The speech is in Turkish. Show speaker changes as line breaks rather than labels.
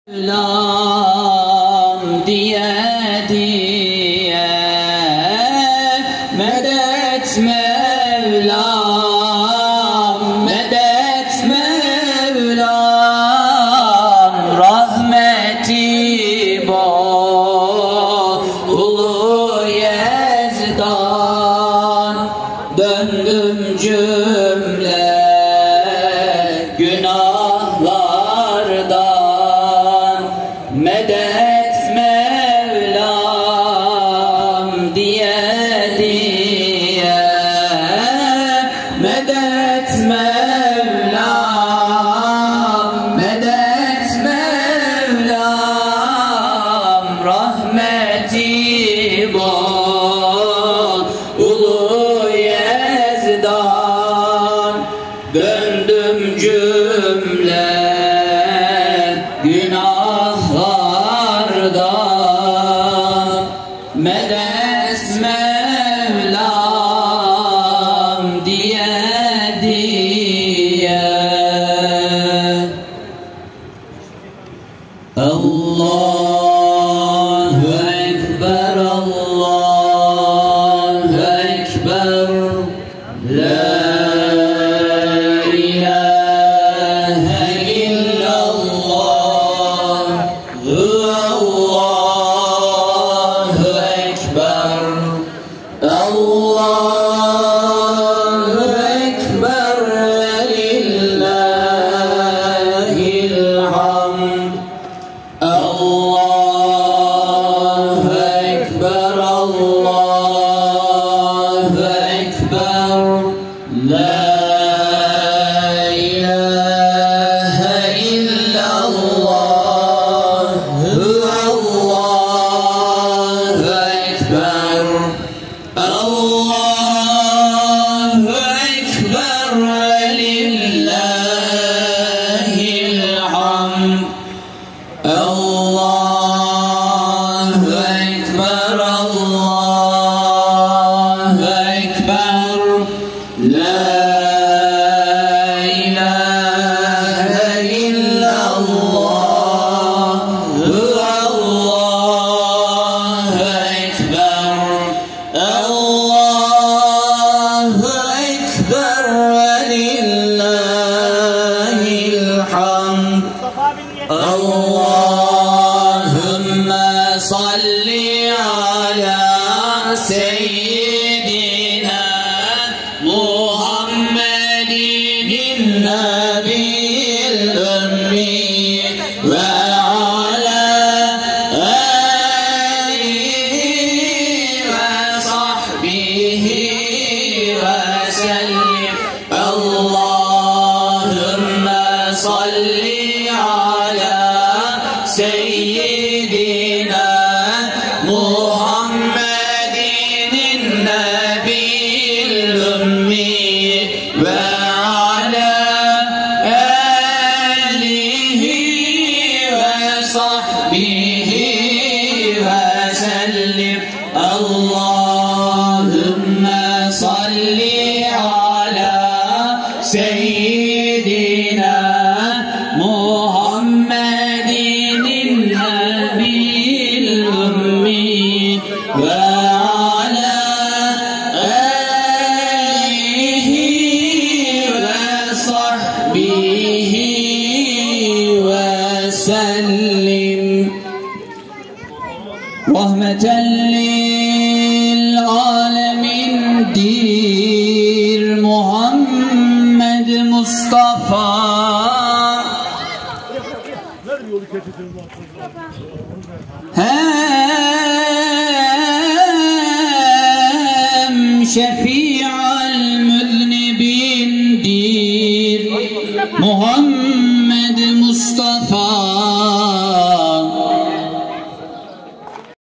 Mevlam diye diye medet Mevlam, medet Mevlam, rahmeti bol ulu Yezdan. Döndüm cümle günahlardan, medet Mevlam diye diye medet Mevlam, medet Mevlam, rahmeti bol ulu Yezdan. Döndüm cümle günahlardan, medet Mevlam diye diye. Allahu Ekber, Allahu Ekber, la Allahu Ekber, lillahil hamd. Allahu Ekber, Allahu Ekber, la ilahe illallah. Allahu Ekber, Allahu Ekber, lillahil hamd. Allahu Ekber, Allahu Ekber, la ilahe illallah. Allahu Ekber, Allahu Ekber, lillahil hamd. Allahümme salli ala seyyidina Muhammedin nebiyil ümmi ve ala alihi ve sahbihi ve sellim. Allahümme salli ala seyyidina Muhammedin nebiyil ümmi ve ala alihi ve sahbihi ve sellim. Allahümme salli ala seyyidina Muhammedin nebiyil ümmi ve ala alihi ve sahbihi ve sellim. Rahmeten lil alemindir Muhammed Mustafa. Hem şefi